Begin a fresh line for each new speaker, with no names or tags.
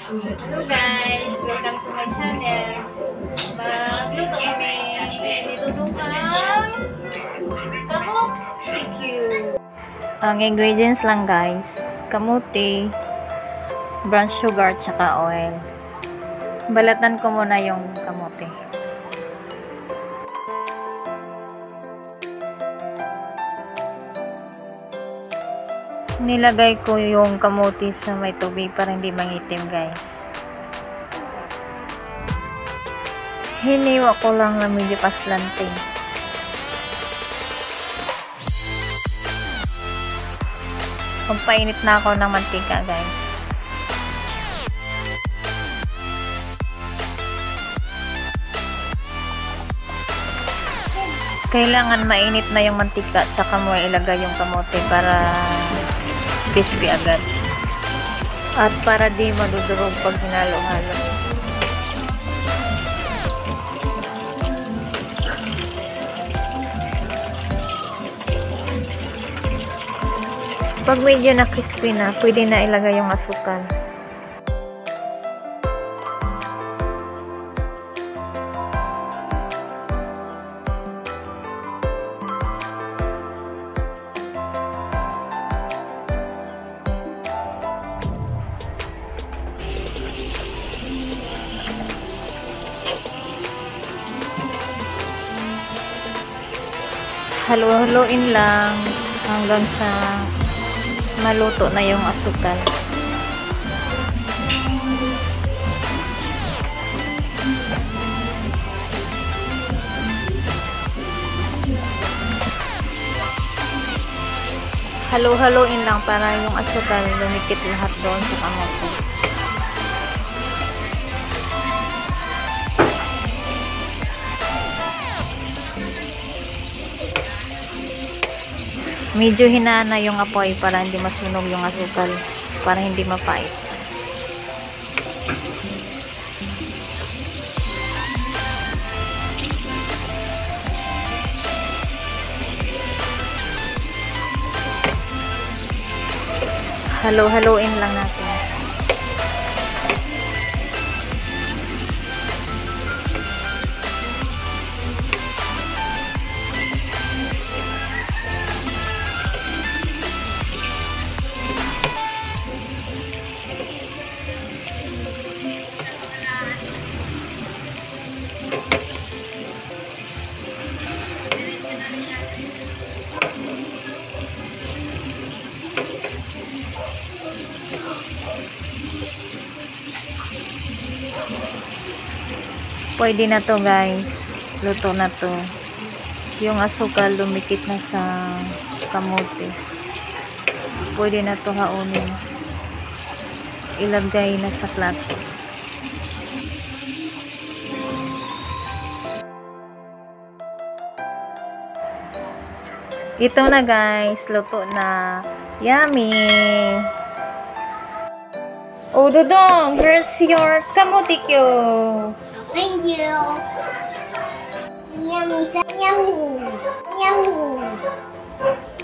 Hello guys! Welcome to my channel. Magluto kami. Nitulungan Camote. Thank you.
Ang ingredients lang guys, kamuti, brown sugar, tsaka oil. Balatan ko muna yung kamote. Nilagay ko yung kamote sa may tubig para hindi mangitim guys. Hiniwa ko lang na medyo paslanting. Magpainit na ako ng mantika guys. Kailangan mainit na yung mantika tsaka mo ilagay yung kamote para crispy agad. At para di madudurog pag hinalo-halo. Pag medyo na crispy na, pwede na ilagay yung asukal. Halo-haloin lang hanggang sa maluto na yung asukal. Halo-haloin lang para yung asukal lumikit lahat doon sa kamote. Medyo hinaan na yung apoy para hindi masunog yung asukal, para hindi mapait. Halo-haloin lang natin. Pwede na to guys. Luto na to. Yung asukal lumikit na sa kamote. Pwede na to haunin. Ilagay na sa plato. Ito na guys. Luto na. Yummy! Oh, Dodong! Here's your kamote kyo!
Thank you. Yummy, so yummy. Yummy.